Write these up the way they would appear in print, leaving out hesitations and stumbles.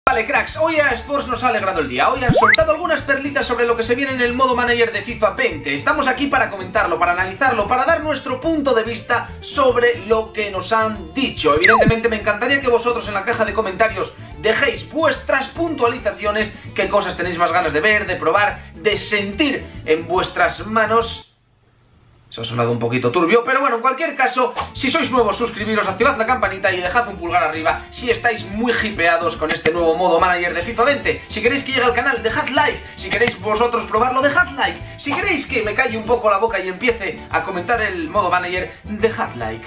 Vale, cracks, hoy a Sports nos ha alegrado el día. Hoy han soltado algunas perlitas sobre lo que se viene en el modo manager de FIFA 20. Estamos aquí para comentarlo, para analizarlo, para dar nuestro punto de vista sobre lo que nos han dicho. Evidentemente me encantaría que vosotros en la caja de comentarios dejéis vuestras puntualizaciones, qué cosas tenéis más ganas de ver, de probar, de sentir en vuestras manos. Eso ha sonado un poquito turbio, pero bueno, en cualquier caso, si sois nuevos, suscribiros, activad la campanita y dejad un pulgar arriba si estáis muy hipeados con este nuevo modo manager de FIFA 20. Si queréis que llegue al canal, dejad like. Si queréis vosotros probarlo, dejad like. Si queréis que me calle un poco la boca y empiece a comentar el modo manager, dejad like.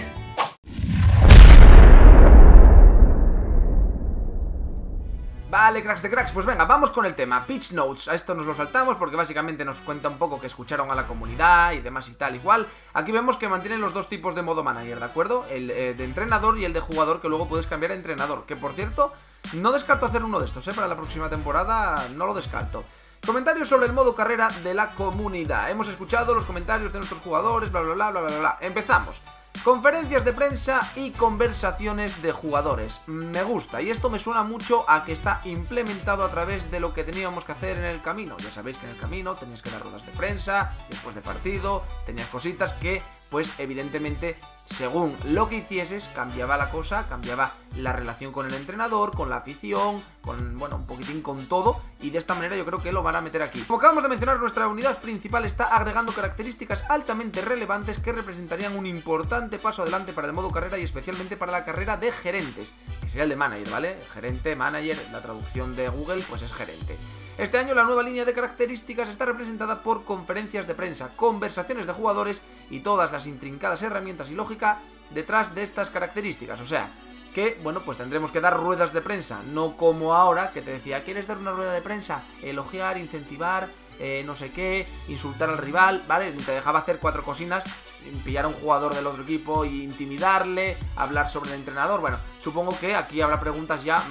Vale, cracks de cracks, pues venga, vamos con el tema. Pitch Notes, a esto nos lo saltamos porque básicamente nos cuenta un poco que escucharon a la comunidad y demás y tal igual. Aquí vemos que mantienen los dos tipos de modo manager, ¿de acuerdo? El de entrenador y el de jugador, que luego puedes cambiar a entrenador. Que por cierto, no descarto hacer uno de estos, para la próxima temporada, no lo descarto. Comentarios sobre el modo carrera de la comunidad. Hemos escuchado los comentarios de nuestros jugadores, bla bla bla bla bla bla. Empezamos. Conferencias de prensa y conversaciones de jugadores. Me gusta, y esto me suena mucho a que está implementado a través de lo que teníamos que hacer en el camino. Ya sabéis que en el camino tenías que dar ruedas de prensa, después de partido, tenías cositas que, pues evidentemente, según lo que hicieses, cambiaba la cosa, cambiaba la relación con el entrenador, con la afición, con, bueno, un poquitín con todo, y de esta manera yo creo que lo van a meter aquí. Como acabamos de mencionar, nuestra unidad principal está agregando características altamente relevantes que representarían un importante paso adelante para el modo carrera y especialmente para la carrera de gerentes, que sería el de manager, ¿vale? Gerente, manager, la traducción de Google pues es gerente. Este año la nueva línea de características está representada por conferencias de prensa, conversaciones de jugadores y todas las intrincadas herramientas y lógica detrás de estas características. O sea, que, bueno, pues tendremos que dar ruedas de prensa, no como ahora, que te decía, ¿quieres dar una rueda de prensa? Elogiar, incentivar, no sé qué, insultar al rival, ¿vale? Te dejaba hacer 4 cosinas, pillar a un jugador del otro equipo e intimidarle, hablar sobre el entrenador. Bueno, supongo que aquí habrá preguntas ya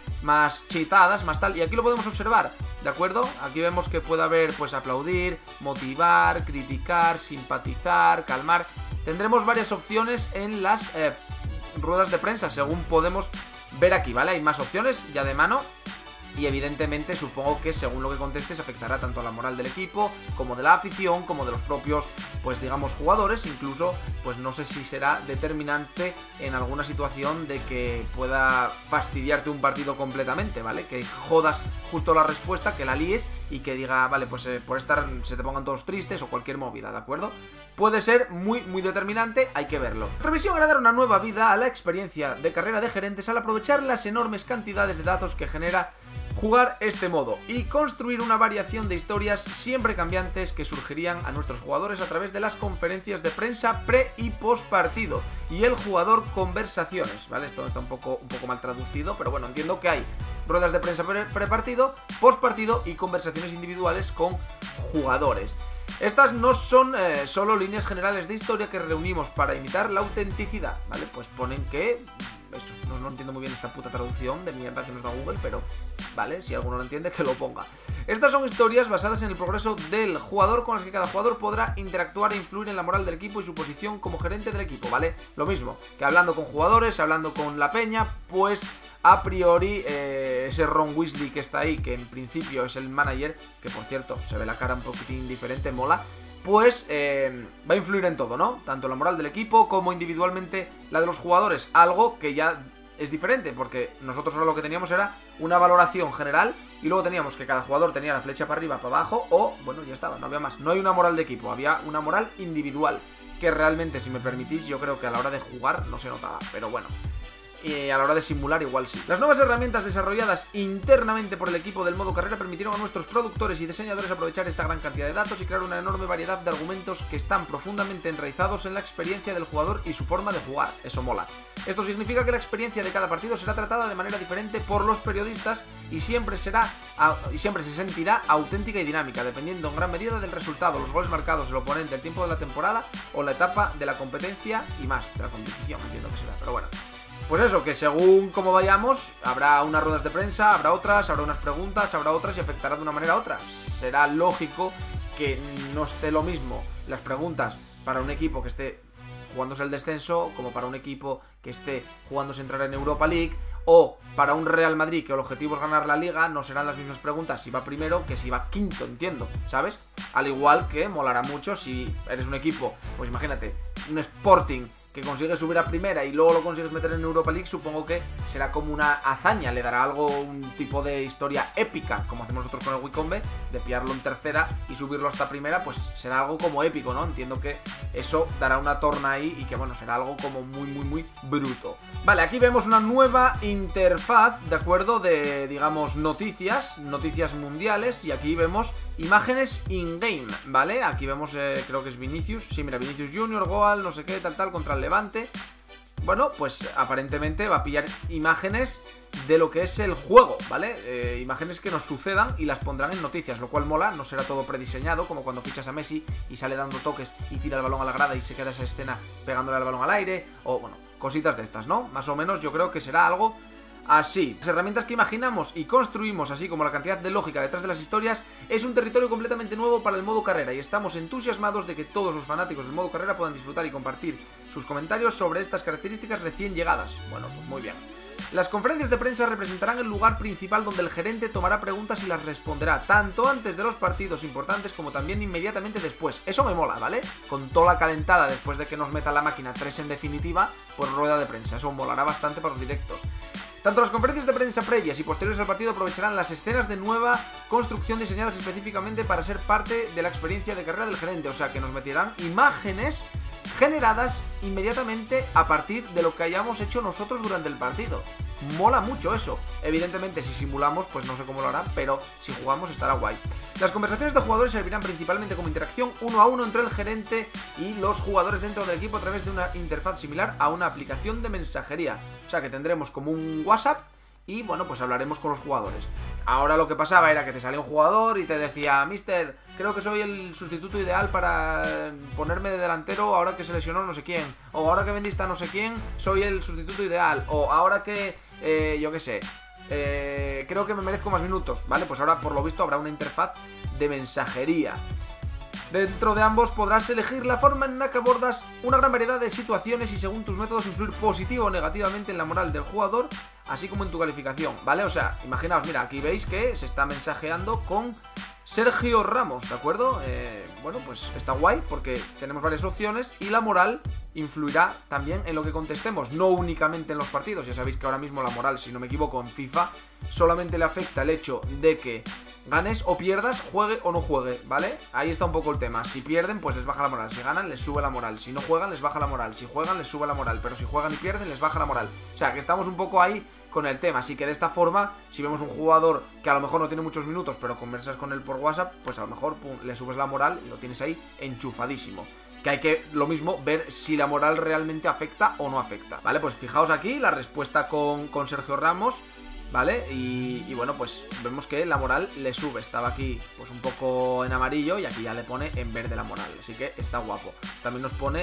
más chitadas, más tal, y aquí lo podemos observar, ¿de acuerdo? Aquí vemos que puede haber, pues, aplaudir, motivar, criticar, simpatizar, calmar. Tendremos varias opciones en las ruedas de prensa, según podemos ver aquí, ¿vale? Hay más opciones ya de mano. Y evidentemente supongo que según lo que contestes afectará tanto a la moral del equipo, como de la afición, como de los propios, pues digamos, jugadores. Incluso, pues no sé si será determinante en alguna situación de que pueda fastidiarte un partido completamente, ¿vale? Que jodas justo la respuesta, que la líes y que diga, vale, pues por estar se te pongan todos tristes o cualquier movida, ¿de acuerdo? Puede ser muy determinante, hay que verlo. Nuestra visión era dar una nueva vida a la experiencia de carrera de gerentes al aprovechar las enormes cantidades de datos que genera jugar este modo y construir una variación de historias siempre cambiantes que surgirían a nuestros jugadores a través de las conferencias de prensa pre y post partido y el jugador conversaciones, ¿vale? Esto está un poco mal traducido, pero bueno, entiendo que hay ruedas de prensa pre partido, post partido y conversaciones individuales con jugadores. Estas no son solo líneas generales de historia que reunimos para imitar la autenticidad, ¿vale? Pues ponen que... Eso, no entiendo muy bien esta puta traducción de mierda que nos da Google, pero vale, si alguno lo entiende, que lo ponga. Estas son historias basadas en el progreso del jugador con las que cada jugador podrá interactuar e influir en la moral del equipo y su posición como gerente del equipo, ¿vale? Lo mismo que hablando con jugadores, hablando con la peña, pues a priori ese Ron Weasley que está ahí, que en principio es el manager, que por cierto se ve la cara un poquitín diferente, mola, pues va a influir en todo, ¿no? Tanto la moral del equipo como individualmente la de los jugadores. Algo que ya es diferente, porque nosotros ahora lo que teníamos era una valoración general y luego teníamos que cada jugador tenía la flecha para arriba, para abajo, o, bueno, ya estaba, no había más. No hay una moral de equipo, había una moral individual, que realmente, si me permitís, yo creo que a la hora de jugar no se notaba, pero bueno. Y a la hora de simular igual sí. Las nuevas herramientas desarrolladas internamente por el equipo del modo carrera permitieron a nuestros productores y diseñadores aprovechar esta gran cantidad de datos y crear una enorme variedad de argumentos que están profundamente enraizados en la experiencia del jugador y su forma de jugar. Eso mola. Esto significa que la experiencia de cada partido será tratada de manera diferente por los periodistas y siempre se sentirá auténtica y dinámica, dependiendo en gran medida del resultado, los goles marcados, el oponente, el tiempo de la temporada o la etapa de la competencia y más, de la competición, entiendo que será, pero bueno. Pues eso, que según cómo vayamos, habrá unas ruedas de prensa, habrá otras, habrá unas preguntas, habrá otras y afectará de una manera a otra. Será lógico que no esté lo mismo las preguntas para un equipo que esté jugándose el descenso, como para un equipo que esté jugándose entrar en Europa League, o para un Real Madrid que el objetivo es ganar la Liga, no serán las mismas preguntas si va primero que si va quinto, entiendo, ¿sabes? Al igual que molará mucho si eres un equipo, pues imagínate, un Sporting que consigue subir a primera y luego lo consigues meter en Europa League, supongo que será como una hazaña, le dará algo, un tipo de historia épica, como hacemos nosotros con el Wycombe, de pillarlo en tercera y subirlo hasta primera, pues será algo como épico, ¿no? Entiendo que eso dará una torna ahí y que, bueno, será algo como muy bruto. Vale, aquí vemos una nueva interfaz, ¿de acuerdo? De, digamos, noticias mundiales, y aquí vemos imágenes in-game, ¿vale? Aquí vemos, creo que es Vinicius, sí, mira, Vinicius Junior, Goal, no sé qué, tal, contra el Levante. Bueno, pues aparentemente va a pillar imágenes de lo que es el juego, ¿vale? Imágenes que nos sucedan y las pondrán en noticias, lo cual mola, no será todo prediseñado, como cuando fichas a Messi y sale dando toques y tira el balón a la grada y se queda esa escena pegándole al balón al aire, o bueno, cositas de estas, ¿no? Más o menos yo creo que será algo así. Las herramientas que imaginamos y construimos, así como la cantidad de lógica detrás de las historias, es un territorio completamente nuevo para el modo carrera, y estamos entusiasmados de que todos los fanáticos del modo carrera puedan disfrutar y compartir sus comentarios sobre estas características recién llegadas. Bueno, pues muy bien. Las conferencias de prensa representarán el lugar principal donde el gerente tomará preguntas y las responderá, tanto antes de los partidos importantes como también inmediatamente después. Eso me mola, ¿vale? Con toda la calentada después de que nos meta la máquina 3 en definitiva, pues rueda de prensa. Eso molará bastante para los directos. Tanto las conferencias de prensa previas y posteriores al partido aprovecharán las escenas de nueva construcción diseñadas específicamente para ser parte de la experiencia de carrera del gerente, o sea que nos meterán imágenes generadas inmediatamente a partir de lo que hayamos hecho nosotros durante el partido. Mola mucho eso. Evidentemente si simulamos pues no sé cómo lo harán, pero si jugamos estará guay. Las conversaciones de jugadores servirán principalmente como interacción uno a uno entre el gerente y los jugadores dentro del equipo a través de una interfaz similar a una aplicación de mensajería. O sea que tendremos como un WhatsApp y bueno, pues hablaremos con los jugadores. Ahora lo que pasaba era que te salía un jugador y te decía: Mister, creo que soy el sustituto ideal para ponerme de delantero ahora que se lesionó no sé quién, o ahora que vendiste a no sé quién, soy el sustituto ideal, o ahora que, yo qué sé, creo que me merezco más minutos, ¿vale? Pues ahora por lo visto habrá una interfaz de mensajería. Dentro de ambos podrás elegir la forma en la que abordas una gran variedad de situaciones y según tus métodos influir positivo o negativamente en la moral del jugador, así como en tu calificación, ¿vale? O sea, imaginaos, mira, aquí veis que se está mensajeando con Sergio Ramos, ¿de acuerdo? Bueno, pues está guay porque tenemos varias opciones y la moral influirá también en lo que contestemos, no únicamente en los partidos. Ya sabéis que ahora mismo la moral, si no me equivoco, en FIFA solamente le afecta el hecho de que ganes o pierdas, juegue o no juegue, ¿vale? Ahí está un poco el tema. Si pierden, pues les baja la moral. Si ganan, les sube la moral. Si no juegan, les baja la moral. Si juegan, les sube la moral. Pero si juegan y pierden, les baja la moral. O sea, que estamos un poco ahí con el tema. Así que de esta forma, si vemos un jugador que a lo mejor no tiene muchos minutos, pero conversas con él por WhatsApp, pues a lo mejor pum, le subes la moral y lo tienes ahí enchufadísimo. Que hay que, lo mismo, ver si la moral realmente afecta o no afecta, ¿vale? Pues fijaos aquí la respuesta con Sergio Ramos, ¿vale? Y bueno, pues vemos que la moral le sube. Estaba aquí pues un poco en amarillo y aquí ya le pone en verde la moral. Así que está guapo. También nos pone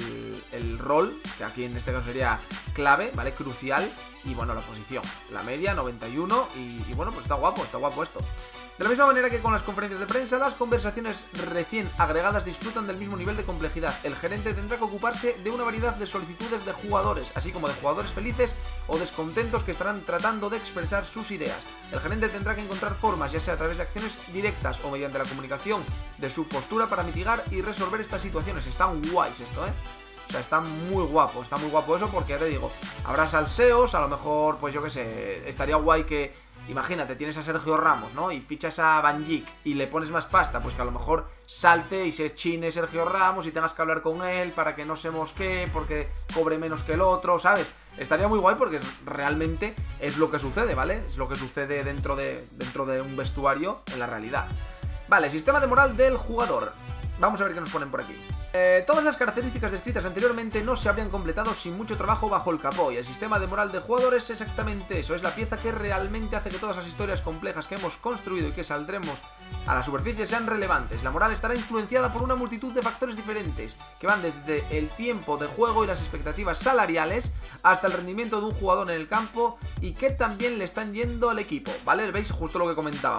el rol, que aquí en este caso sería clave, ¿vale? Crucial. Y bueno, la posición, la media, 91. Y bueno, pues está guapo esto. De la misma manera que con las conferencias de prensa, las conversaciones recién agregadas disfrutan del mismo nivel de complejidad. El gerente tendrá que ocuparse de una variedad de solicitudes de jugadores, así como de jugadores felices o descontentos que estarán tratando de expresar sus ideas. El gerente tendrá que encontrar formas, ya sea a través de acciones directas o mediante la comunicación, de su postura para mitigar y resolver estas situaciones. Están guays esto, ¿eh? O sea, está muy guapo eso porque ya te digo, habrá salseos, a lo mejor, pues yo qué sé, estaría guay que, imagínate, tienes a Sergio Ramos, ¿no? Y fichas a Van Dijk y le pones más pasta, pues que a lo mejor salte y se chine Sergio Ramos y tengas que hablar con él para que no se mosquee, porque cobre menos que el otro, ¿sabes? Estaría muy guay porque realmente es lo que sucede, ¿vale? Es lo que sucede dentro de un vestuario en la realidad. Vale, sistema de moral del jugador. Vamos a ver qué nos ponen por aquí. Todas las características descritas anteriormente no se habrían completado sin mucho trabajo bajo el capó, y el sistema de moral de jugadores es exactamente eso, es la pieza que realmente hace que todas las historias complejas que hemos construido y que saldremos a la superficie sean relevantes. La moral estará influenciada por una multitud de factores diferentes, que van desde el tiempo de juego y las expectativas salariales hasta el rendimiento de un jugador en el campo y que también le están yendo al equipo, ¿vale? ¿Veis? Justo lo que comentábamos.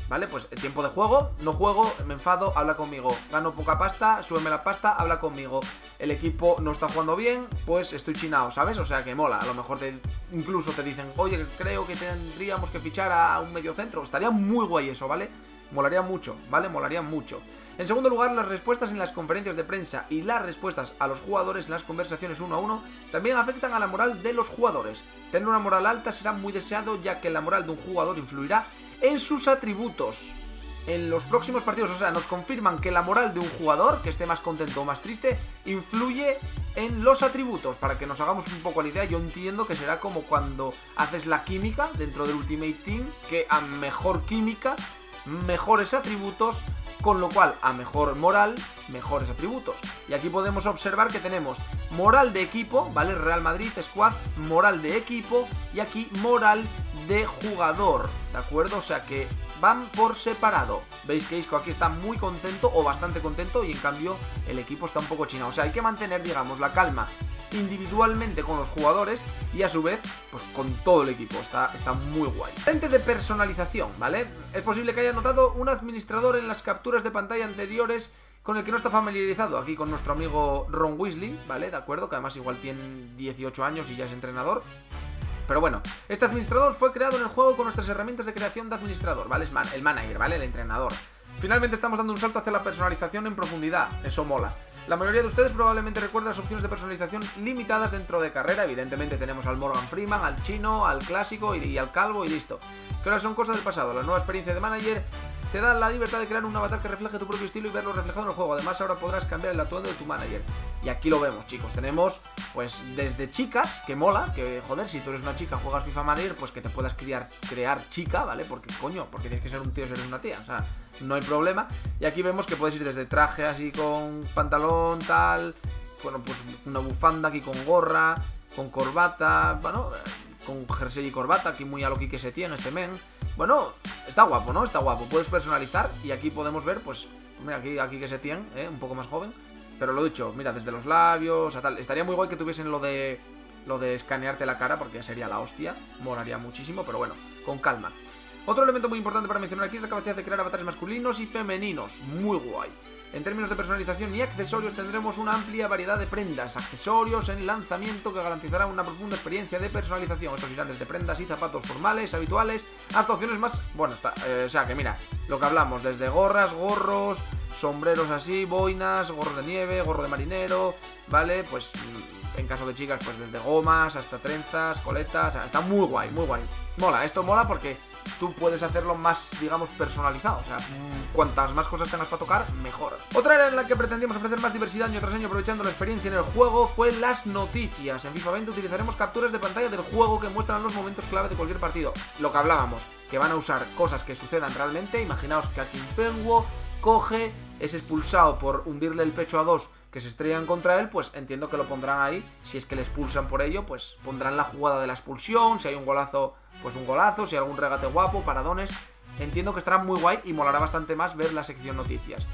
¿vale? Pues tiempo de juego, no juego, me enfado, habla conmigo. Gano poca pasta, súbeme la pasta, habla conmigo. El equipo no está jugando bien, pues estoy chinado, ¿sabes? O sea que mola, a lo mejor incluso te dicen, oye, creo que tendríamos que fichar a un mediocentro. Estaría muy guay eso, ¿vale? Molaría mucho, ¿vale? Molaría mucho. En segundo lugar, las respuestas en las conferencias de prensa y las respuestas a los jugadores en las conversaciones 1 a 1 también afectan a la moral de los jugadores. Tener una moral alta será muy deseado, ya que la moral de un jugador influirá en sus atributos en los próximos partidos. O sea, nos confirman que la moral de un jugador, que esté más contento o más triste, influye en los atributos. Para que nos hagamos un poco la idea, yo entiendo que será como cuando haces la química dentro del Ultimate Team, que a mejor química, mejores atributos, con lo cual a mejor moral, mejores atributos. Y aquí podemos observar que tenemos moral de equipo, ¿vale? Real Madrid, Squad, moral de equipo, y aquí moral de jugador, ¿de acuerdo? O sea que van por separado. Veis que Isco aquí está muy contento o bastante contento, y en cambio el equipo está un poco chinado. O sea, hay que mantener, digamos, la calma individualmente con los jugadores y a su vez pues con todo el equipo. Está muy guay. Frente de personalización, ¿vale? Es posible que haya notado un administrador en las capturas de pantalla anteriores con el que no está familiarizado. Aquí con nuestro amigo Ron Weasley, ¿vale? De acuerdo, que además igual tiene 18 años y ya es entrenador. Pero bueno, este administrador fue creado en el juego con nuestras herramientas de creación de administrador, ¿vale? Es el manager, ¿vale? El entrenador. Finalmente estamos dando un salto hacia la personalización en profundidad. Eso mola. La mayoría de ustedes probablemente recuerden las opciones de personalización limitadas dentro de carrera. Evidentemente tenemos al Morgan Freeman, al chino, al clásico y al calvo y listo. Que ahora son cosas del pasado. La nueva experiencia de manager te da la libertad de crear un avatar que refleje tu propio estilo y verlo reflejado en el juego. Además, ahora podrás cambiar el atuendo de tu manager. Y aquí lo vemos, chicos. Tenemos, pues, desde chicas, que mola, que, joder, si tú eres una chica, juegas FIFA Manager, pues que te puedas crear chica, ¿vale? Porque, coño, porque tienes que ser un tío si eres una tía. O sea, no hay problema. Y aquí vemos que puedes ir desde traje así con pantalón, tal. Bueno, pues una bufanda aquí con gorra, con corbata, bueno, con jersey y corbata, aquí muy a lo que se tiene este men. Bueno, está guapo, ¿no? Está guapo. Puedes personalizar y aquí podemos ver, pues, mira, aquí que se tiene, un poco más joven. Pero lo dicho, mira, desde los labios a tal. Estaría muy guay que tuviesen lo de escanearte la cara, porque sería la hostia. Molaría muchísimo, pero bueno, con calma. Otro elemento muy importante para mencionar aquí es la capacidad de crear avatares masculinos y femeninos. Muy guay. En términos de personalización y accesorios tendremos una amplia variedad de prendas, accesorios en lanzamiento que garantizarán una profunda experiencia de personalización. Estos irán desde prendas y zapatos formales, habituales, hasta opciones más... Bueno, o sea que mira, lo que hablamos, desde gorras, gorros, sombreros así, boinas, gorros de nieve, gorro de marinero, ¿vale? Pues en caso de chicas, pues desde gomas hasta trenzas, coletas, o sea, está muy guay, muy guay. Mola, esto mola porque tú puedes hacerlo más, digamos, personalizado. O sea, cuantas más cosas tengas para tocar, mejor. Otra área en la que pretendíamos ofrecer más diversidad año tras año aprovechando la experiencia en el juego fue las noticias. En FIFA 20 utilizaremos capturas de pantalla del juego que muestran los momentos clave de cualquier partido. Lo que hablábamos, que van a usar cosas que sucedan realmente. Imaginaos que Akinfenwo coge, es expulsado por hundirle el pecho a dos que se estrellan contra él, pues entiendo que lo pondrán ahí. Si es que le expulsan por ello, pues pondrán la jugada de la expulsión. Si hay un golazo, pues un golazo. Si hay algún regate guapo, paradones. Entiendo que estará muy guay y molará bastante más ver la sección noticias.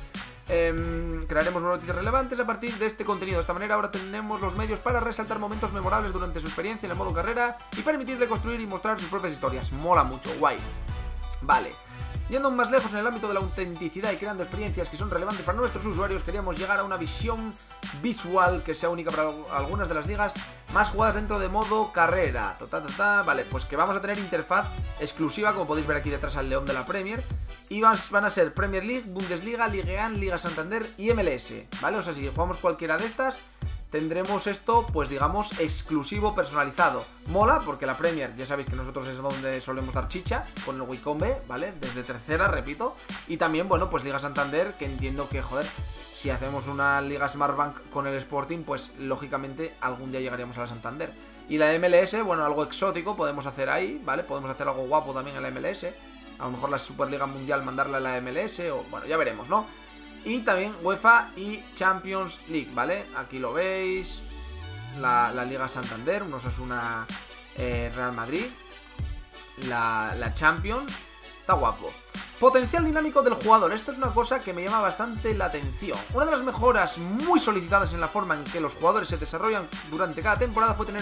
Crearemos noticias relevantes a partir de este contenido. De esta manera ahora tenemos los medios para resaltar momentos memorables durante su experiencia en el modo carrera y permitirle construir y mostrar sus propias historias. Mola mucho, guay. Vale. Yendo aún más lejos en el ámbito de la autenticidad y creando experiencias que son relevantes para nuestros usuarios, queríamos llegar a una visión visual que sea única para algunas de las ligas más jugadas dentro de modo carrera. Vale, pues que vamos a tener interfaz exclusiva, como podéis ver aquí detrás al león de la Premier. Y van a ser Premier League, Bundesliga, Ligue 1, Liga Santander y MLS, ¿vale? O sea, si jugamos cualquiera de estas, tendremos esto, pues digamos, exclusivo, personalizado. Mola, porque la Premier, ya sabéis que nosotros es donde solemos dar chicha, con el Wicombe, ¿vale? Desde tercera, repito. Y también, bueno, pues Liga Santander, que entiendo que, joder, si hacemos una Liga Smartbank con el Sporting, pues lógicamente algún día llegaríamos a la Santander. Y la MLS, bueno, algo exótico podemos hacer ahí, ¿vale? Podemos hacer algo guapo también en la MLS. A lo mejor la Superliga Mundial mandarla a la MLS, o bueno, ya veremos, ¿no? Y también UEFA y Champions League, ¿vale? Aquí lo veis, la Liga Santander, un Osasuna Real Madrid, la Champions, está guapo. Potencial dinámico del jugador, esto es una cosa que me llama bastante la atención. Una de las mejoras muy solicitadas en la forma en que los jugadores se desarrollan durante cada temporada fue tener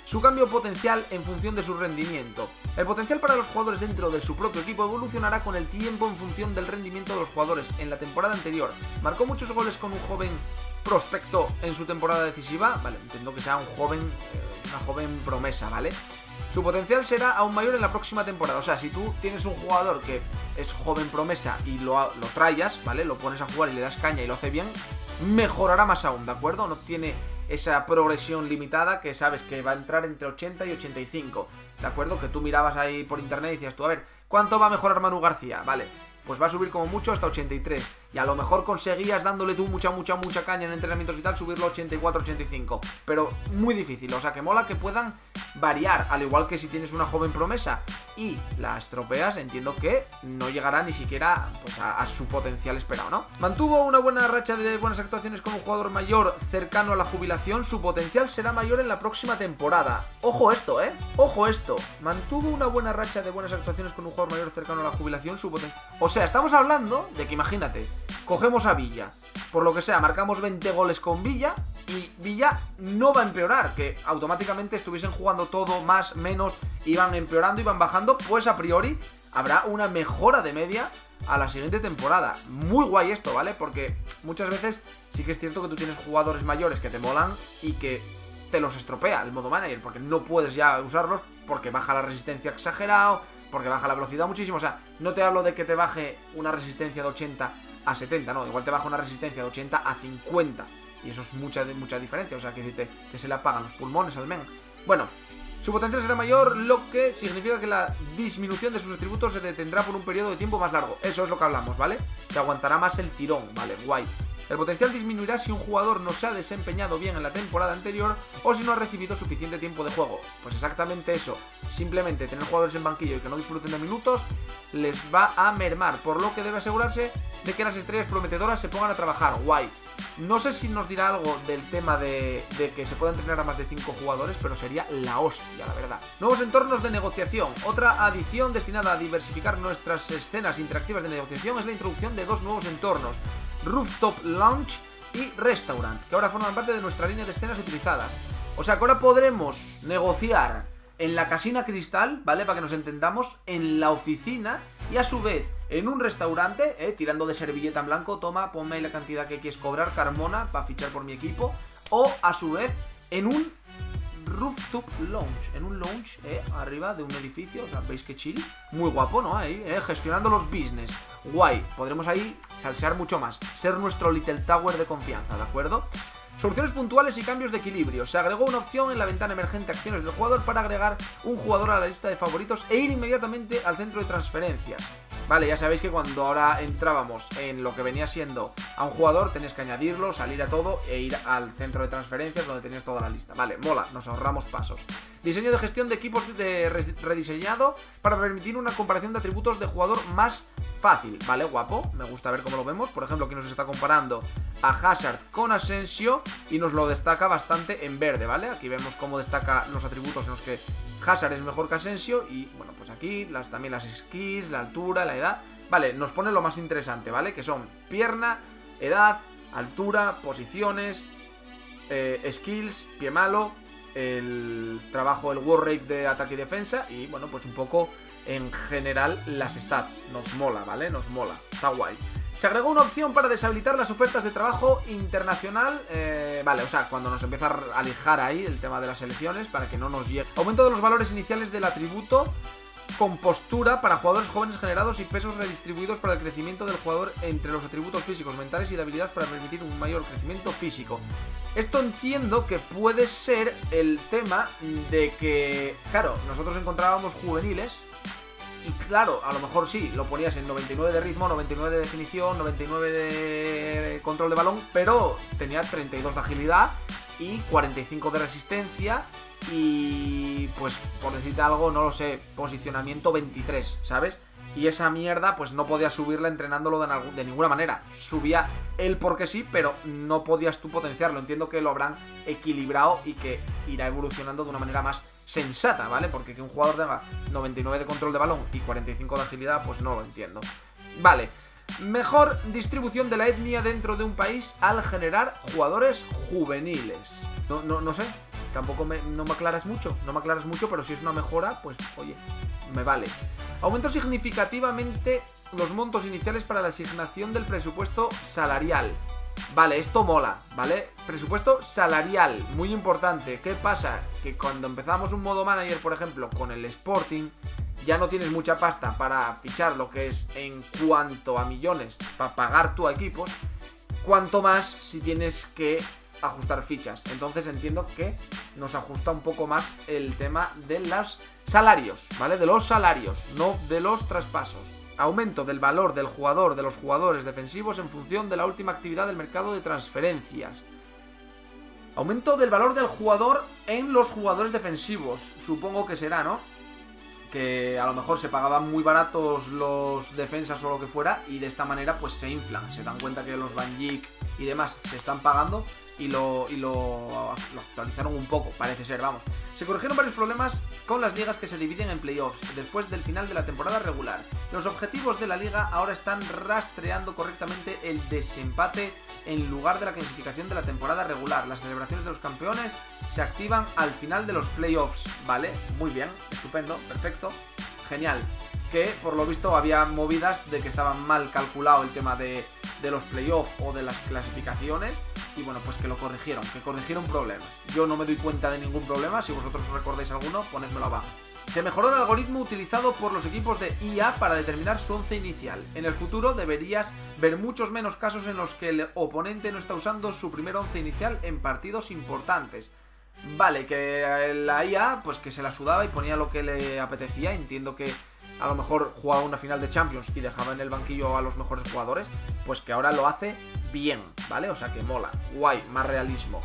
su cambio potencial en función de su rendimiento. El potencial para los jugadores dentro de su propio equipo evolucionará con el tiempo en función del rendimiento de los jugadores. En la temporada anterior marcó muchos goles con un joven prospecto en su temporada decisiva. Vale, entiendo que sea un joven, una joven promesa, ¿vale? Su potencial será aún mayor en la próxima temporada. O sea, si tú tienes un jugador que es joven promesa y lo trayas, ¿vale? Lo pones a jugar y le das caña y lo hace bien, mejorará más aún, ¿de acuerdo? No tiene esa progresión limitada que sabes que va a entrar entre 80 y 85, ¿de acuerdo? Que tú mirabas ahí por internet y decías tú, a ver, ¿cuánto va a mejorar Manu García? Vale, pues va a subir como mucho hasta 83. Y a lo mejor conseguías, dándole tú mucha caña en entrenamientos y tal, subirlo a 84, 85. Pero muy difícil, o sea que mola que puedan variar. Al igual que si tienes una joven promesa y la estropeas, entiendo que no llegará ni siquiera pues, a su potencial esperado, ¿no? Mantuvo una buena racha de buenas actuaciones con un jugador mayor cercano a la jubilación. Su potencial será mayor en la próxima temporada. Ojo esto, ojo esto. Mantuvo una buena racha de buenas actuaciones con un jugador mayor cercano a la jubilación. Su potencial... O sea, estamos hablando de que, imagínate, cogemos a Villa, por lo que sea, marcamos 20 goles con Villa y Villa no va a empeorar, que automáticamente estuviesen jugando todo, más, menos, iban empeorando, iban bajando, pues a priori habrá una mejora de media a la siguiente temporada. Muy guay esto, ¿vale? Porque muchas veces sí que es cierto que tú tienes jugadores mayores que te molan y que te los estropea el modo manager, porque no puedes ya usarlos porque baja la resistencia exagerado, porque baja la velocidad muchísimo. O sea, no te hablo de que te baje una resistencia de 80 a 70, no, igual te baja una resistencia de 80 a 50. Y eso es mucha diferencia, o sea, que se le apagan los pulmones al men. Bueno, su potencial será mayor, lo que significa que la disminución de sus atributos se detendrá por un periodo de tiempo más largo. Eso es lo que hablamos, ¿vale? Que aguantará más el tirón, ¿vale? Guay. El potencial disminuirá si un jugador no se ha desempeñado bien en la temporada anterior o si no ha recibido suficiente tiempo de juego. Pues exactamente eso. Simplemente tener jugadores en banquillo y que no disfruten de minutos les va a mermar, por lo que debe asegurarse de que las estrellas prometedoras se pongan a trabajar. Guay. No sé si nos dirá algo del tema de que se pueda entrenar a más de 5 jugadores, pero sería la hostia, la verdad. Nuevos entornos de negociación. Otra adición destinada a diversificar nuestras escenas interactivas de negociación es la introducción de 2 nuevos entornos: Rooftop Lounge y Restaurant, que ahora forman parte de nuestra línea de escenas utilizadas. O sea que ahora podremos negociar en la casina cristal, ¿vale? Para que nos entendamos, en la oficina y a su vez en un restaurante, tirando de servilleta en blanco, toma, ponme ahí la cantidad que quieres cobrar, Carmona, para fichar por mi equipo. O a su vez en un Rooftop Lounge, en un lounge, arriba de un edificio, o sea, veis que chill, muy guapo, ¿no? Ahí, gestionando los business, guay, podremos ahí salsear mucho más, ser nuestro Little Tower de confianza, ¿de acuerdo? Soluciones puntuales y cambios de equilibrio. Se agregó una opción en la ventana emergente acciones del jugador para agregar un jugador a la lista de favoritos e ir inmediatamente al centro de transferencias. Vale, ya sabéis que cuando ahora entrábamos en lo que venía siendo a un jugador, tenéis que añadirlo, salir a todo e ir al centro de transferencias donde tenéis toda la lista. Vale, mola, nos ahorramos pasos. Diseño de gestión de equipos rediseñado para permitir una comparación de atributos de jugador más fácil. Vale, guapo, me gusta ver cómo lo vemos. Por ejemplo, aquí nos está comparando a Hazard con Asensio y nos lo destaca bastante en verde, ¿vale? Aquí vemos cómo destaca los atributos en los que Hazard es mejor que Asensio. Y bueno, pues aquí también las skills, la altura, la edad. Vale, nos pone lo más interesante, ¿vale? Que son pierna, edad, altura, posiciones, skills, pie malo, el trabajo, el work rate de ataque y defensa. Y bueno, pues un poco en general las stats. Nos mola, ¿vale? Nos mola, está guay. Se agregó una opción para deshabilitar las ofertas de trabajo internacional. Vale, o sea, cuando nos empieza a lijar ahí el tema de las selecciones, para que no nos llegue. Aumento de los valores iniciales del atributo compostura para jugadores jóvenes generados y pesos redistribuidos para el crecimiento del jugador entre los atributos físicos, mentales y de habilidad para permitir un mayor crecimiento físico. Esto entiendo que puede ser el tema de que, claro, nosotros encontrábamos juveniles y claro, a lo mejor sí, lo ponías en 99 de ritmo, 99 de definición, 99 de control de balón, pero tenía 32 de agilidad y 45 de resistencia y, pues, por decirte algo, no lo sé, posicionamiento 23, ¿sabes? Y esa mierda, pues no podías subirla entrenándolo de ninguna manera. Subía él porque sí, pero no podías tú potenciarlo. Entiendo que lo habrán equilibrado y que irá evolucionando de una manera más sensata, ¿vale? Porque que un jugador tenga 99 de control de balón y 45 de agilidad, pues no lo entiendo. Vale. Mejor distribución de la etnia dentro de un país al generar jugadores juveniles. No sé. tampoco no me aclaras mucho, pero si es una mejora, pues oye, me vale. Aumento significativamente los montos iniciales para la asignación del presupuesto salarial. Vale, esto mola, ¿vale? Presupuesto salarial, muy importante. ¿Qué pasa? Que cuando empezamos un modo manager, por ejemplo, con el Sporting, ya no tienes mucha pasta para fichar lo que es en cuanto a millones para pagar tu equipos, cuanto más si tienes que ajustar fichas. Entonces entiendo que nos ajusta un poco más el tema de los salarios, ¿vale? De los salarios, no de los traspasos. Aumento del valor del jugador, de los jugadores defensivos en función de la última actividad del mercado de transferencias. Aumento del valor del jugador en los jugadores defensivos. Supongo que será, ¿no? Que a lo mejor se pagaban muy baratos los defensas o lo que fuera, y de esta manera pues se inflan. Se dan cuenta que los Van Dijk y demás se están pagando y lo actualizaron un poco, parece ser, vamos. Se corrigieron varios problemas con las ligas que se dividen en playoffs después del final de la temporada regular. Los objetivos de la liga ahora están rastreando correctamente el desempate en lugar de la clasificación de la temporada regular. Las celebraciones de los campeones se activan al final de los playoffs, ¿vale? Muy bien, estupendo, perfecto, genial. Que por lo visto había movidas de que estaban mal calculado el tema de los playoffs o de las clasificaciones, y bueno, pues que lo corrigieron, que corrigieron problemas. Yo no me doy cuenta de ningún problema, si vosotros os recordáis alguno, ponedmelo abajo. Se mejoró el algoritmo utilizado por los equipos de IA para determinar su once inicial. En el futuro deberías ver muchos menos casos en los que el oponente no está usando su primer once inicial en partidos importantes. Vale, que la IA pues que se la sudaba y ponía lo que le apetecía. Entiendo que a lo mejor jugaba una final de Champions y dejaba en el banquillo a los mejores jugadores, pues que ahora lo hace bien, ¿vale? O sea que mola, guay, más realismo.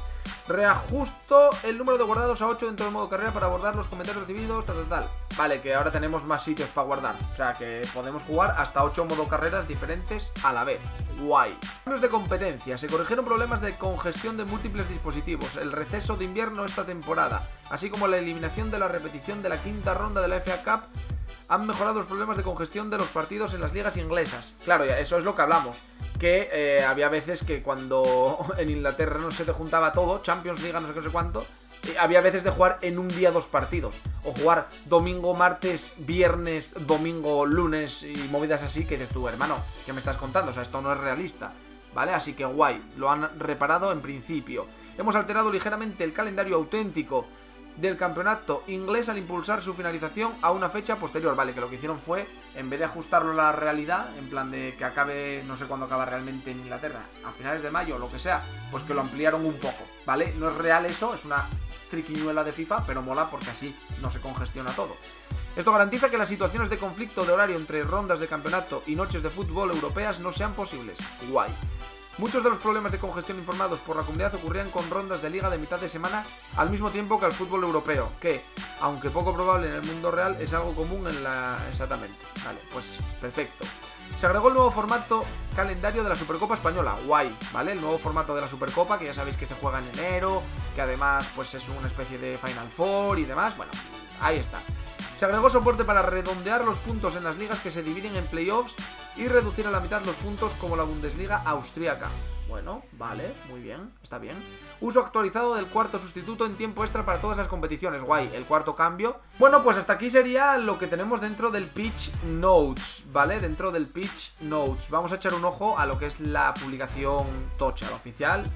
Reajusto el número de guardados a 8 dentro del modo carrera para abordar los comentarios recibidos, tal. Vale, que ahora tenemos más sitios para guardar. O sea, que podemos jugar hasta 8 modo carreras diferentes a la vez. Guay. Cambios de competencia. Se corrigieron problemas de congestión de múltiples dispositivos, el receso de invierno esta temporada, así como la eliminación de la repetición de la quinta ronda de la FA Cup. Han mejorado los problemas de congestión de los partidos en las ligas inglesas. Claro, eso es lo que hablamos. Que había veces que cuando en Inglaterra no se te juntaba todo, Champions, Liga, no sé qué, no sé cuánto, había veces de jugar en un día 2 partidos. O jugar domingo, martes, viernes, domingo, lunes y movidas así, que dices tú, hermano, ¿qué me estás contando? O sea, esto no es realista, ¿vale? Así que guay, lo han reparado en principio. Hemos alterado ligeramente el calendario auténtico del campeonato inglés al impulsar su finalización a una fecha posterior. Vale, que lo que hicieron fue, en vez de ajustarlo a la realidad, en plan de que acabe, no sé cuándo acaba realmente en Inglaterra, a finales de mayo o lo que sea, pues que lo ampliaron un poco, ¿vale? No es real eso, es una triquiñuela de FIFA, pero mola porque así no se congestiona todo. Esto garantiza que las situaciones de conflicto de horario entre rondas de campeonato y noches de fútbol europeas no sean posibles. Guay. Muchos de los problemas de congestión informados por la comunidad ocurrían con rondas de liga de mitad de semana al mismo tiempo que al fútbol europeo, que, aunque poco probable en el mundo real, es algo común en la... Exactamente. Vale, pues perfecto. Se agregó el nuevo formato calendario de la Supercopa Española, guay, ¿vale? El nuevo formato de la Supercopa, que ya sabéis que se juega en enero, que además pues es una especie de Final Four y demás, bueno, ahí está. Se agregó soporte para redondear los puntos en las ligas que se dividen en playoffs y reducir a la mitad los puntos como la Bundesliga austríaca. Bueno, vale, muy bien, está bien. Uso actualizado del cuarto sustituto en tiempo extra para todas las competiciones, guay, el cuarto cambio. Bueno, pues hasta aquí sería lo que tenemos dentro del Pitch Notes, ¿vale? Dentro del Pitch Notes. Vamos a echar un ojo a lo que es la publicación tocha, la oficial,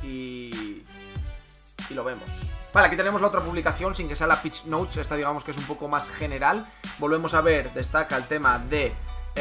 y lo vemos. Vale, aquí tenemos la otra publicación sin que sea la Pitch Notes, esta digamos que es un poco más general. Volvemos a ver, destaca el tema de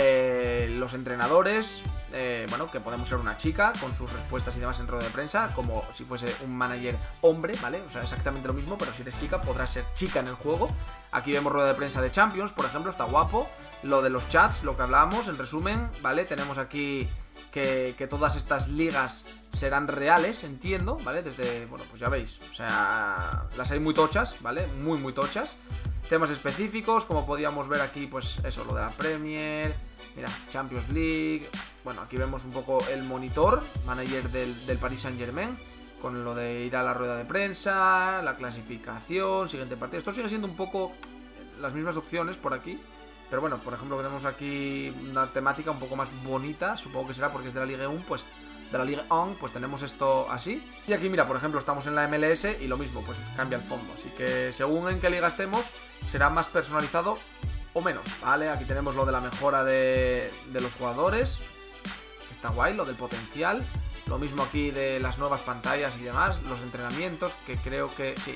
los entrenadores, bueno, que podemos ser una chica con sus respuestas y demás en rueda de prensa, como si fuese un manager hombre, ¿vale? O sea, exactamente lo mismo, pero si eres chica podrás ser chica en el juego. Aquí vemos rueda de prensa de Champions, por ejemplo, está guapo. Lo de los chats, lo que hablábamos, en resumen, ¿vale? Tenemos aquí que todas estas ligas serán reales, entiendo, ¿vale? Desde, bueno, pues ya veis, o sea, las hay muy tochas, ¿vale? Muy tochas. Temas específicos, como podíamos ver aquí, pues eso, lo de la Premier, mira, Champions League. Bueno, aquí vemos un poco el monitor, manager del Paris Saint-Germain, con lo de ir a la rueda de prensa, la clasificación, siguiente partido. Esto sigue siendo un poco las mismas opciones por aquí. Pero bueno, por ejemplo, tenemos aquí una temática un poco más bonita, supongo que será porque es de la Ligue 1, pues de la Ligue 1, pues tenemos esto así. Y aquí, mira, por ejemplo, estamos en la MLS y lo mismo, pues cambia el fondo. Así que según en qué liga estemos, será más personalizado o menos, ¿vale? Aquí tenemos lo de la mejora de los jugadores. Está guay, lo del potencial. Lo mismo aquí de las nuevas pantallas y demás. Los entrenamientos, que creo que sí.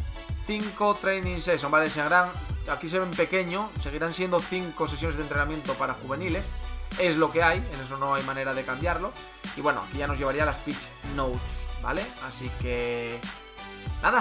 5 training sessions, ¿vale? Aquí se ven pequeño, seguirán siendo 5 sesiones de entrenamiento para juveniles. Es lo que hay, en eso no hay manera de cambiarlo. Y bueno, aquí ya nos llevaría las pitch notes, ¿vale? Así que... nada.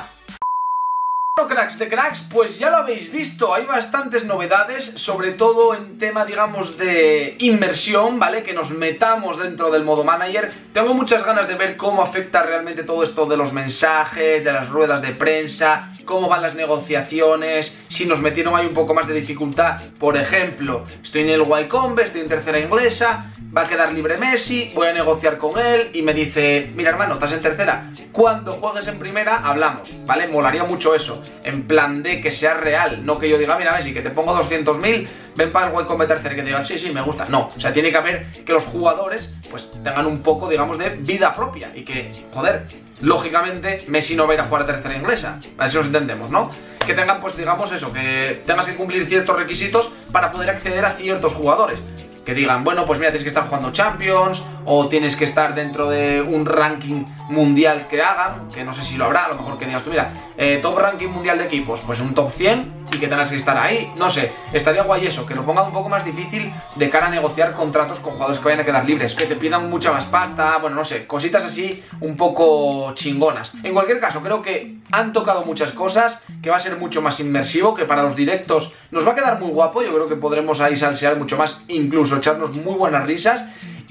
Bueno, cracks de cracks, pues ya lo habéis visto, hay bastantes novedades, sobre todo en tema, digamos, de inmersión, ¿vale? Que nos metamos dentro del modo manager. Tengo muchas ganas de ver cómo afecta realmente todo esto de los mensajes, de las ruedas de prensa, cómo van las negociaciones, si nos metieron ahí un poco más de dificultad. Por ejemplo, estoy en el Wycombe, estoy en tercera inglesa, va a quedar libre Messi, voy a negociar con él y me dice, mira hermano, estás en tercera, cuando juegues en primera hablamos, ¿vale? Molaría mucho eso, en plan de que sea real, no que yo diga, mira Messi, que te pongo 200.000, ven para el Wycombe tercera y que te digan, sí, me gusta. No, o sea, tiene que haber que los jugadores pues tengan un poco, digamos, de vida propia y que, joder, lógicamente Messi no va a ir a jugar a tercera inglesa, a ver si nos entendemos, ¿no? Que tengan, pues digamos eso, que tengas que cumplir ciertos requisitos para poder acceder a ciertos jugadores. Que digan, bueno, pues mira, tienes que estar jugando Champions, o tienes que estar dentro de un ranking mundial que hagan, que no sé si lo habrá, a lo mejor que digas tú, mira, top ranking mundial de equipos, pues un top 100 y que tengas que estar ahí, no sé, estaría guay eso, que lo pongan un poco más difícil de cara a negociar contratos con jugadores que vayan a quedar libres, que te pidan mucha más pasta, bueno, no sé, cositas así un poco chingonas. En cualquier caso, creo que han tocado muchas cosas, que va a ser mucho más inmersivo, que para los directos nos va a quedar muy guapo, yo creo que podremos ahí salsear mucho más, incluso echarnos muy buenas risas.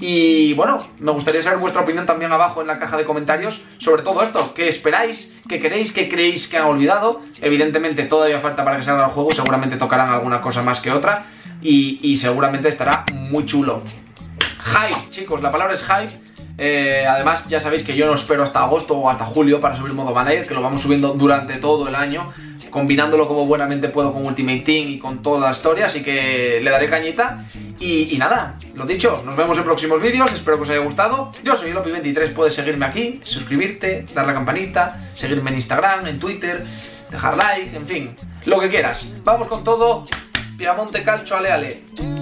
Y bueno, me gustaría saber vuestra opinión también abajo en la caja de comentarios sobre todo esto. ¿Qué esperáis? ¿Qué queréis? ¿Qué creéis que han olvidado? Evidentemente todavía falta para que salga el juego, seguramente tocarán alguna cosa más que otra y seguramente estará muy chulo. Hype, chicos, la palabra es hype. Además ya sabéis que yo no espero hasta agosto o hasta julio para subir modo manager, que lo vamos subiendo durante todo el año, combinándolo como buenamente puedo con Ultimate Team y con toda la historia, así que le daré cañita. Y nada, lo dicho, nos vemos en próximos vídeos, espero que os haya gustado. Yo soy Lopi23, puedes seguirme aquí, suscribirte, dar la campanita, seguirme en Instagram, en Twitter, dejar like, en fin, lo que quieras. Vamos con todo, Piamonte Calcio, ale ale.